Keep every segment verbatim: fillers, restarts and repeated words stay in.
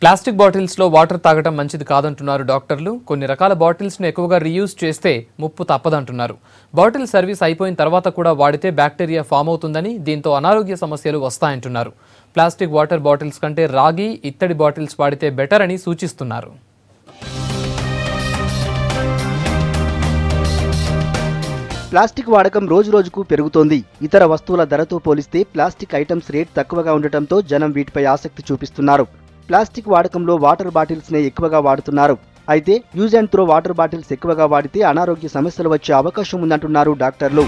Plastic bottles లో water తాగడం మంచిది కాదంటున్నారు డాక్టర్లు. కొన్ని రకాల బాటిల్స్ ను ఎక్కువగా రీయూజ్ చేస్తే ముప్పు తప్పదంటున్నారు. బాటిల్ సర్వీస్ అయిపోయిన తర్వాత కూడా వాడితే బ్యాక్టీరియా ఫామ్ అవుతుందని, దీంతో అనారోగ్య సమస్యలు వస్తాయంటున్నారు. ప్లాస్టిక్ వాటర్ బాటిల్స్ కంటే రాగి, ఇత్తడి బాటిల్స్ వాడితే బెటర్ అని సూచిస్తున్నారు. ప్లాస్టిక్ వాడకం రోజు రోజుకు పెరుగుతోంది. ఇతర వస్తువుల ధరతో పోలిస్తే ప్లాస్టిక్ ఐటమ్స్ రేట్ తక్కువగా ఉండటంతో జనం వీటిపై ఆసక్తి చూపిస్తున్నారు. ప్లాస్టిక్ వాడకంలో వాటర్ బాటిల్స్ నే ఎక్కువగా వాడుతున్నారు. అయితే use and throw water bottles ఎక్కువగా వాడితే అనారోగ్య సమస్యలు వచ్చే అవకాశం ఉందంటున్నారు డాక్టర్లు.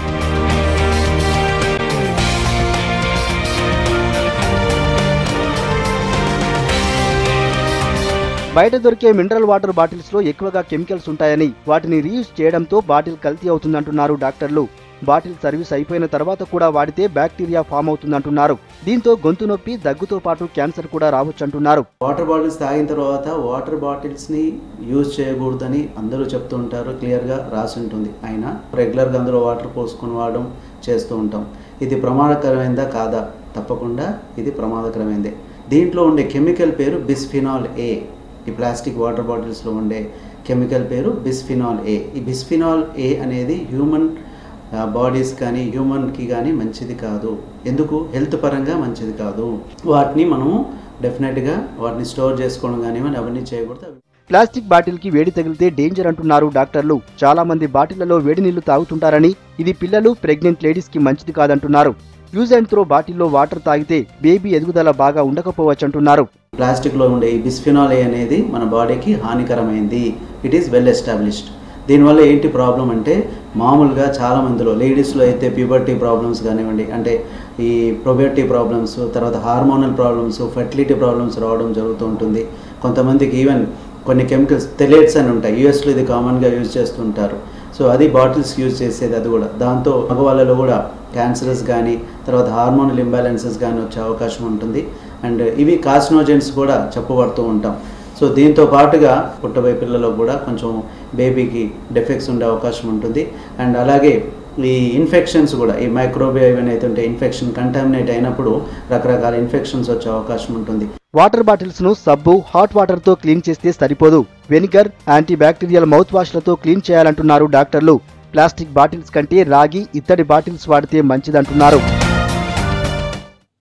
బయట దొరికే మినరల్ వాటర్ బాటిల్స్ లో ఎక్కువగా కెమికల్స్ ఉంటాయని, వాటిని రీయూజ్ చేయడంతో బాటిల్ కల్తీ అవుతుందంటున్నారు డాక్టర్లు. బాటిల్ సర్వీస్ అయిపోయిన తర్వాత కూడా వాడితే బ్యాక్టీరియా ఫామ్ అవుతుందంటున్నారు. దీంతో గొంతు నొప్పి, దగ్గుతో పాటు క్యాన్సర్ కూడా రావచ్చంటున్నారు. వాటర్ బాటిల్స్ తాగిన తర్వాత వాటర్ బాటిల్స్ ని యూజ్ చేయకూడదని అందరూ చెప్తూ ఉంటారు, క్లియర్ గా రాసి ఉంటుంది. అయినా రెగ్యులర్ గా అందులో వాటర్ పోసుకొని వాడడం చేస్తూ ఉంటాం. ఇది ప్రమాదకరమైందా కాదా? తప్పకుండా ఇది ప్రమాదకరమైందే. దీంట్లో ఉండే కెమికల్ పేరు బిస్ఫినాల్ ఏ. ఈ ప్లాస్టిక్ వాటర్ బాటిల్స్లో ఉండే కెమికల్ పేరు బిస్ఫినాల్ ఏ. ఈ బిస్ఫినాల్ ఏ అనేది హ్యూమన్ బాడీస్ కానీ హ్యూమన్కి కానీ మంచిది కాదు. ఎందుకు? హెల్త్ పరంగా మంచిది కాదు. వాటిని మనము డెఫినెట్గా వాటిని స్టోర్ చేసుకోవడం కానివ్వండి, అవన్నీ చేయకూడదు. ప్లాస్టిక్ బాటిల్ కి వేడి తగిలితే డేంజర్ అంటున్నారు డాక్టర్లు. చాలా మంది బాటిళ్లలో వేడి నీళ్లు తాగుతుంటారని, ఇది పిల్లలు, ప్రెగ్నెంట్ లేడీస్ కి మంచిది కాదంటున్నారు. యూజ్ అండ్ త్రో బాటిల్లో వాటర్ తాగితే బేబీ ఎదుగుదల బాగా ఉండకపోవచ్చంటున్నారు. ప్లాస్టిక్లో ఉండే ఈ బిస్ఫినాల్ ఏ అనేది మన బాడీకి హానికరమైంది. It is well established. దీనివల్ల ఏంటి ప్రాబ్లం అంటే, మామూలుగా చాలా మందిలో లేడీస్లో అయితే ప్యూబర్టీ ప్రాబ్లమ్స్ కానివ్వండి, అంటే ఈ ప్రొబర్టీ ప్రాబ్లమ్స్, తర్వాత హార్మోనల్ ప్రాబ్లమ్స్, ఫెర్టిలిటీ ప్రాబ్లమ్స్ రావడం జరుగుతూ ఉంటుంది. కొంతమందికి ఈవెన్ కొన్ని కెమికల్స్ టెలేట్స్ అని ఉంటాయి, యూఎస్లో ఇది కామన్గా యూజ్ చేస్తుంటారు. సో అది బాటిల్స్ యూజ్ చేసేది. అది కూడా దాంతో మగవాళ్ళలో కూడా క్యాన్సరస్ కానీ, తర్వాత హార్మోనల్ ఇంబ్యాలెన్సెస్ కానీ వచ్చే అవకాశం ఉంటుంది. అండ్ ఇవి కార్సినోజెన్స్ కూడా చెప్పబడుతూ ఉంటాం. సో దీంతో పాటుగా పుట్టబోయే పిల్లల్లో కూడా కొంచెం బేబీకి డెఫెక్ట్స్ ఉండే అవకాశం ఉంటుంది. అండ్ అలాగే ఈ ఇన్ఫెక్షన్స్ కూడా, ఈ మైక్రోబియా ఏవైతే ఉంటే ఇన్ఫెక్షన్ కంటామినేట్ అయినప్పుడు రకరకాల ఇన్ఫెక్షన్స్ వచ్చే అవకాశం ఉంటుంది. వాటర్ బాటిల్స్ ను సబ్బు, హాట్ వాటర్ తో క్లీన్ చేస్తే సరిపోదు. Vinegar, antibacterial mouthwash లతో క్లీన్ చేయాలంటున్నారు డాక్టర్లు. ప్లాస్టిక్ బాటిల్స్ కంటే రాగి, ఇత్తడి బాటిల్స్ వాడితే మంచిదంటున్నారు.